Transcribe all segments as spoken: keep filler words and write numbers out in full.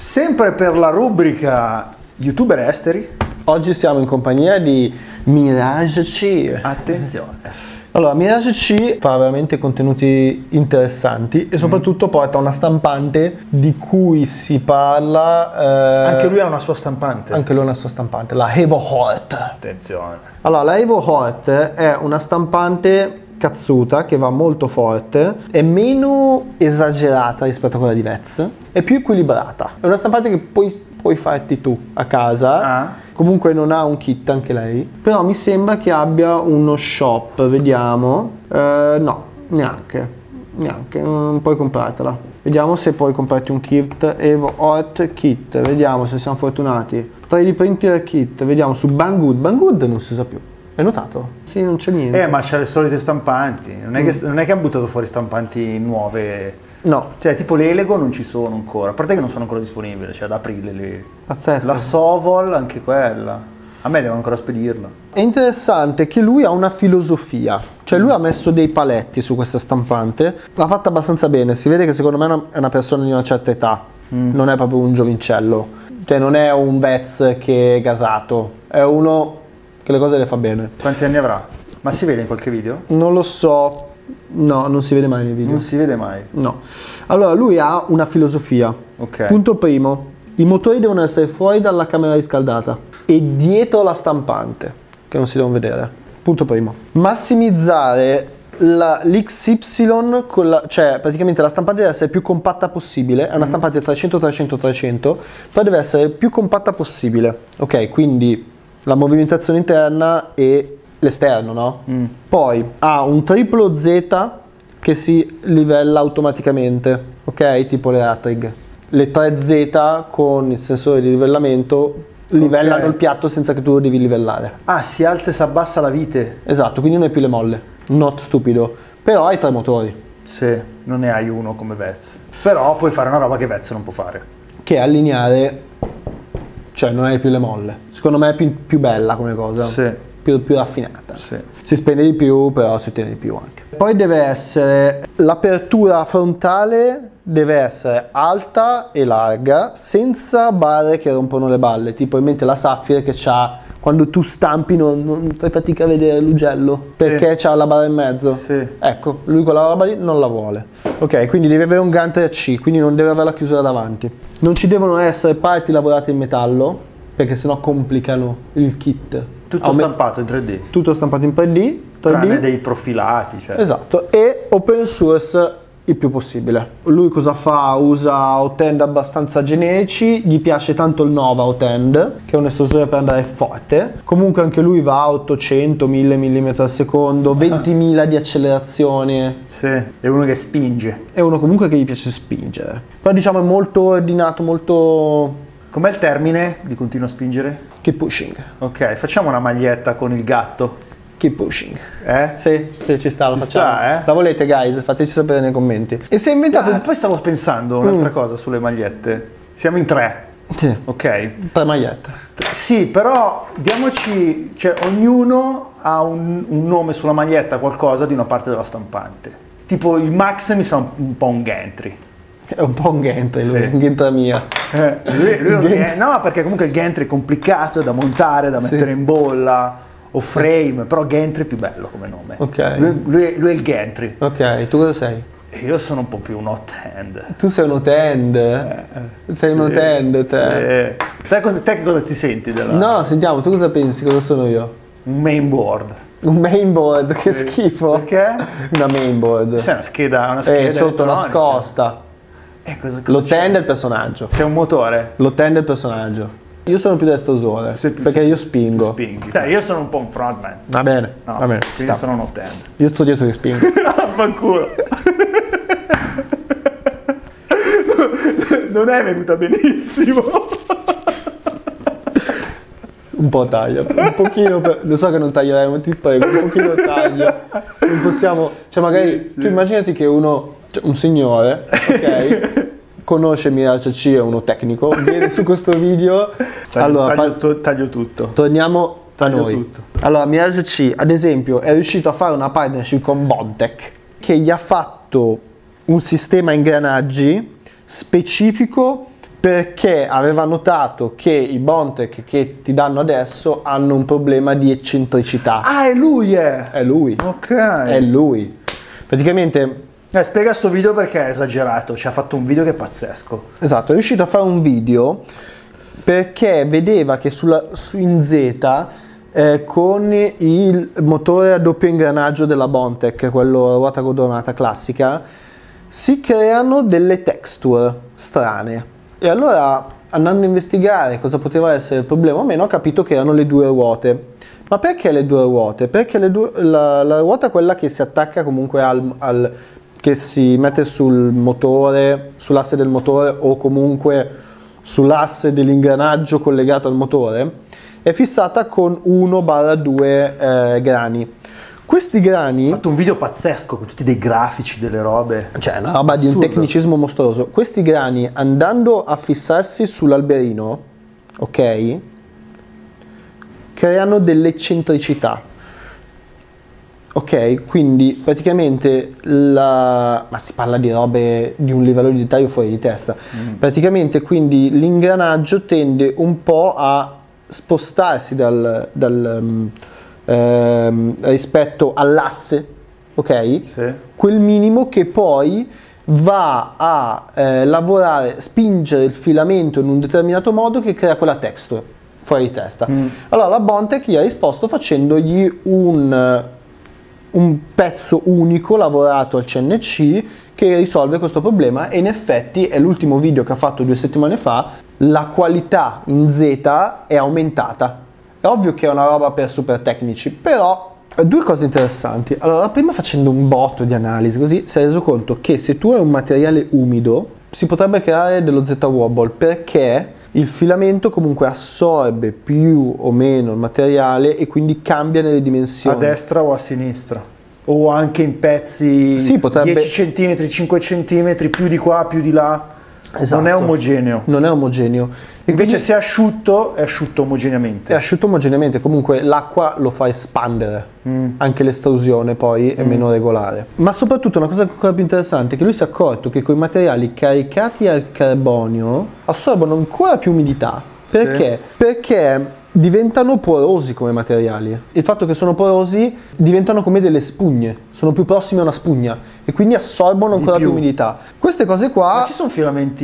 Sempre per la rubrica YouTuber esteri. Oggi siamo in compagnia di Mirage C. Attenzione. Allora, Mirage C fa veramente contenuti interessanti e soprattutto porta una stampante di cui si parla... Eh, anche lui ha una sua stampante. Anche lui ha una sua stampante, la Evo Hort. Attenzione. Allora, la Evo Hort è una stampante cazzuta che va molto forte, è meno esagerata rispetto a quella di Vez, è più equilibrata. È una stampante che puoi, puoi farti tu a casa. Ah. Comunque non ha un kit anche lei, però mi sembra che abbia uno shop, vediamo. Eh, no, neanche, neanche, non puoi comprartela. Vediamo se puoi comprarti un kit Evo Hort kit, vediamo se siamo fortunati. tre D printer kit, vediamo su Banggood. Banggood non si usa più. Hai notato? Sì, non c'è niente. Eh, ma c'è le solite stampanti. Non è, mm. che, non è che hanno buttato fuori stampanti nuove. No. Cioè, tipo le Lego non ci sono ancora. A parte che non sono ancora disponibili, cioè ad aprile le. Pazzesco. La Sovol, anche quella. A me devono ancora spedirla. È interessante che lui ha una filosofia. Cioè, lui ha messo dei paletti su questa stampante. L'ha fatta abbastanza bene. Si vede che secondo me è una persona di una certa età. Mm. Non è proprio un giovincello. Cioè, non è un Vez che è gasato. È uno che le cose le fa bene. Quanti anni avrà? Ma si vede in qualche video? Non lo so. No, non si vede mai nei video. Non si vede mai? No. Allora, lui ha una filosofia. Ok. Punto primo. I motori devono essere fuori dalla camera riscaldata e dietro la stampante, che non si devono vedere. Punto primo. Massimizzare l'X Y con la, cioè praticamente la stampante deve essere più compatta possibile. È una stampante trecento trecento trecento, però deve essere più compatta possibile. Ok, quindi la movimentazione interna e l'esterno, no? Mm. Poi ha un triplo Z che si livella automaticamente, ok? Tipo le Ratrig. Le tre Z con il sensore di livellamento livellano okay. il piatto senza che tu lo devi livellare. Ah, si alza e si abbassa la vite. Esatto, quindi non è più le molle. Not stupido. Però hai tre motori. Sì, non ne hai uno come Vez. Però puoi fare una roba che Vez non può fare. Che è allineare, cioè non hai più le molle. Secondo me è più, più bella come cosa. Sì. Più, più raffinata. Sì. Si spende di più, però si ottiene di più anche. Poi deve essere l'apertura frontale, deve essere alta e larga, senza barre che rompono le balle, tipo in mente la Sapphire che c'ha, quando tu stampi non, non fai fatica a vedere l'ugello perché sì. c'ha la barra in mezzo. Sì. Ecco, lui quella roba lì non la vuole. Ok, quindi deve avere un Gantry A C, quindi non deve avere la chiusura davanti. Non ci devono essere parti lavorate in metallo, perché sennò complicano il kit. Tutto Aume stampato in tre D. Tutto stampato in tre D. tre D. Tranne dei profilati. Cioè. Esatto. E open source il più possibile. Lui cosa fa? Usa hot-end abbastanza generici. Gli piace tanto il Nova hot-end, che è un estosore per andare forte. Comunque anche lui va a ottocento mille millimetri al secondo, ventimila di accelerazione. Sì, è uno che spinge. È uno comunque che gli piace spingere. Però diciamo è molto ordinato, molto... Com'è il termine di continuo a spingere? Keep pushing. Ok, facciamo una maglietta con il gatto. Keep pushing. Eh? Sì, sì, ci sta, lo ci facciamo. Sta, eh? La volete, guys? Fateci sapere nei commenti. E si è inventato... Ah, poi stavo pensando un'altra mm. cosa sulle magliette. Siamo in tre. Sì. Ok. Tre magliette. Sì, però diamoci... Cioè, ognuno ha un, un nome sulla maglietta, qualcosa di una parte della stampante. Tipo il Max mi sa un, un po' un Gantry. È un po' un Gantry, lui, sì. un Gantry mia. Eh, lui, lui è, no, perché comunque il Gantry è complicato, è da montare, da mettere sì. in bolla, o frame, però Gantry è più bello come nome. Ok. Lui, lui, lui è il Gantry. Ok, tu cosa sei? Io sono un po' più un hot-hand. Tu sei un hot-hand? Eh, sei sì, un hot-hand, te. Sì. Te, cosa, te che cosa ti senti della... No, sentiamo, tu cosa pensi? Cosa sono io? Un mainboard. Un mainboard? Che sì. schifo. Perché? Una mainboard. Sei una scheda, una scheda eh, sotto nascosta. Eh, L'hot-end è il personaggio. Sei un motore? L'hot-end è il personaggio. Io sono più destosore, più, perché io spingo. Spingi. Cioè, io sono un po' un frontman. Va bene, no, va bene. Quindi sono un hot-end. Io sto dietro che spingo. Fanculo. Non è venuta benissimo. Un po' taglia, un pochino, per... lo so che non taglieremo, ti prego, un pochino taglia. Non possiamo, cioè magari, sì, tu sì. immaginati che uno, cioè un signore, ok, conosce Mirage C, è uno tecnico, viene su questo video, taglio, allora, taglio, to, taglio tutto. Torniamo taglio a noi. Tutto. Allora, Mirage C, ad esempio, è riuscito a fare una partnership con Bondtech, che gli ha fatto un sistema a ingranaggi specifico perché aveva notato che i Bondtech che ti danno adesso hanno un problema di eccentricità. Ah, è lui, è! È lui. Ok. È lui. Praticamente... Eh, spiega sto video perché è esagerato, ci ha fatto un video che è pazzesco. Esatto, è riuscito a fare un video perché vedeva che sulla, su in Z eh, con il motore a doppio ingranaggio della Bondtech, quello a ruota cordonata classica, si creano delle texture strane. E allora, andando a investigare cosa poteva essere il problema o meno, ho capito che erano le due ruote. Ma perché le due ruote? Perché le due, la, la ruota, quella che si attacca comunque al, al che si mette sul motore, sull'asse del motore o comunque sull'asse dell'ingranaggio collegato al motore, è fissata con uno due eh, grani. Questi grani... Ha fatto un video pazzesco con tutti dei grafici, delle robe. Cioè, una roba assurdo, di un tecnicismo mostruoso. Questi grani, andando a fissarsi sull'alberino, ok, creano delle eccentricità. Ok, quindi praticamente la... ma si parla di robe di un livello di dettaglio fuori di testa. Mm. Praticamente quindi l'ingranaggio tende un po' a spostarsi dal, dal um, ehm, rispetto all'asse, ok? Sì. Quel minimo che poi va a eh, lavorare, spingere il filamento in un determinato modo che crea quella texture fuori di testa. Mm. Allora la Bondtech gli ha risposto facendogli un un pezzo unico lavorato al C N C che risolve questo problema, e in effetti è l'ultimo video che ha fatto due settimane fa, la qualità in Z è aumentata. È ovvio che è una roba per super tecnici, però due cose interessanti. Allora, la prima, facendo un botto di analisi così, si è reso conto che se tu hai un materiale umido si potrebbe creare dello Z-wobble, perché il filamento comunque assorbe più o meno il materiale e quindi cambia nelle dimensioni. A destra o a sinistra? O anche in pezzi, sì, potrebbe... dieci centimetri, cinque centimetri, più di qua, più di là. Esatto. Non è omogeneo. Non è omogeneo. E invece quindi, se è asciutto, è asciutto omogeneamente. È asciutto omogeneamente, comunque l'acqua lo fa espandere, mm. anche l'estrusione poi è mm. meno regolare. Ma soprattutto una cosa ancora più interessante è che lui si è accorto che con i materiali caricati al carbonio assorbono ancora più umidità. Perché? Sì. Perché diventano porosi come materiali. Il fatto che sono porosi, diventano come delle spugne, sono più prossimi a una spugna e quindi assorbono ancora più. più umidità. Queste cose qua... Ma ci sono filamenti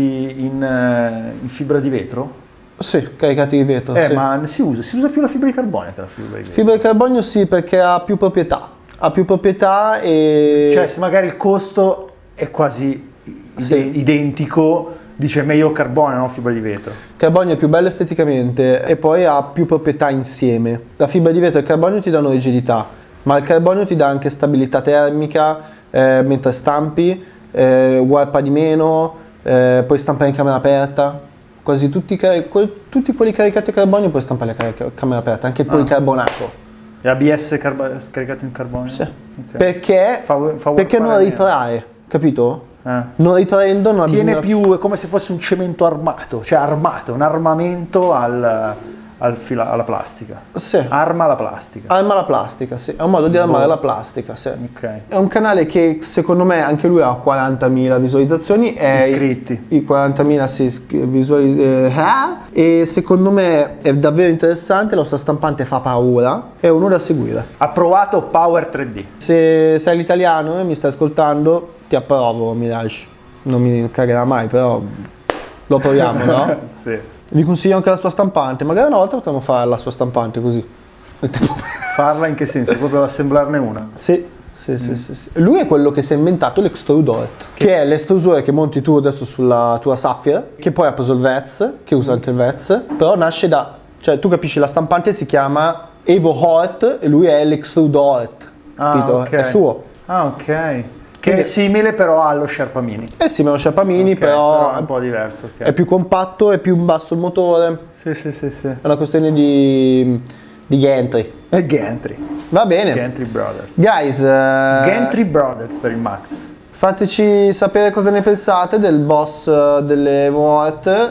in, in fibra di vetro? Sì, caricati di vetro. Eh, sì. ma si usa, si usa più la fibra di carbonio che la fibra di vetro. Fibra di carbonio sì, perché ha più proprietà. Ha più proprietà e... Cioè, se magari il costo è quasi sì. identico, dice meglio carbonio, no? Fibra di vetro. Il carbonio è più bello esteticamente e poi ha più proprietà insieme. La fibra di vetro e il carbonio ti danno rigidità, ma il carbonio ti dà anche stabilità termica, eh, mentre stampi, eh, warpa di meno, eh, puoi stampare in camera aperta. Quasi tutti, que tutti quelli caricati a carbonio puoi stampare a camera aperta, anche il policarbonato. E A B S caricato in carbonio? Sì. Okay. Perché, fa, fa perché non ritrae, capito? Eh. Non ritraendo non ha tiene bisogno... più, è come se fosse un cemento armato, cioè armato, un armamento al, al fila, alla plastica. Sì. Arma la plastica. Arma la plastica, sì, è un modo di armare oh. la plastica, sì. Okay. È un canale che secondo me anche lui ha quarantamila visualizzazioni. È iscritti. I, i quarantamila sì, visuali, eh, e secondo me è davvero interessante, la sua stampante fa paura, è uno da seguire. Ha provato Power tre D. Se sei l'italiano e mi stai ascoltando, ti approvo Mirage, non mi cagherà mai, però lo proviamo, no? Sì. Vi consiglio anche la sua stampante, magari una volta potremmo fare la sua stampante così. Farla in che senso? Proprio assemblarne una? Sì, sì, mm. sì, sì, sì. Lui è quello che si è inventato l'Extrude Ort, che... che è l'estrusore che monti tu adesso sulla tua Sapphire, che poi ha preso il Vez, che usa anche il Vez, però nasce da, cioè tu capisci, la stampante si chiama Evo Ort e lui è l'Extrude Ort, capito? Ah, okay. È suo. Ah, ok. Che è simile però allo Sherpa Mini. È simile allo Sherpa Mini, okay, però, però è un po' diverso. Okay. È più compatto, è più basso il motore. Sì, sì, sì, sì. È una questione di, di Gantry. È Gantry. Va bene. Gantry Brothers. Guys, uh, Gantry Brothers per il Max. Fateci sapere cosa ne pensate del boss uh, delle Evo Art.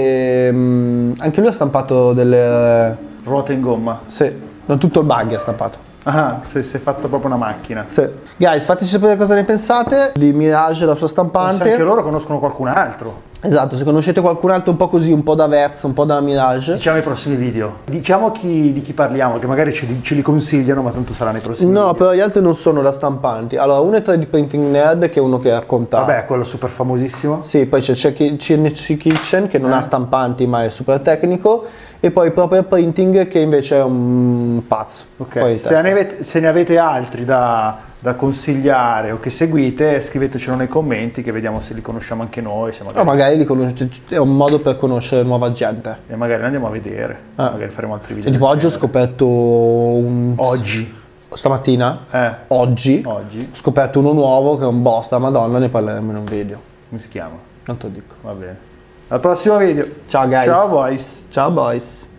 E um, anche lui ha stampato delle... Uh, ruote in gomma. Sì, non tutto il bug ha stampato. Ah, si è fatto proprio una macchina. Sì. Guys, fateci sapere cosa ne pensate di Mirage e la sua stampante. Forse anche loro conoscono qualcun altro. Esatto, se conoscete qualcun altro un po' così, un po' da Versa, un po' da Mirage. Diciamo i prossimi video. Diciamo chi, di chi parliamo, che magari ce li, ce li consigliano, ma tanto saranno i prossimi No, video. però gli altri non sono da stampanti. Allora, uno è tre D Printing Nerd, che è uno che racconta. Vabbè, quello super famosissimo. Sì, poi c'è C N C Kitchen, che non Eh. ha stampanti ma è super tecnico, e poi Proper Printing, che invece è un pazzo. Ok, fuori di se testa. ne, avete, se ne avete altri da, da consigliare o che seguite, scrivetecelo nei commenti che vediamo se li conosciamo anche noi, se O magari, magari li conoscete, è un modo per conoscere nuova gente. e magari ne andiamo a vedere, Ah. magari faremo altri video. Cioè, tipo del oggi ho genere. scoperto un... Oggi. Stamattina? Eh, Oggi? oggi. Ho scoperto uno nuovo che è un boss da Madonna, ne parleremo in un video. Come si chiama? Non te lo dico. Va bene. Al prossimo video. Ciao guys. Ciao boys. Ciao boys.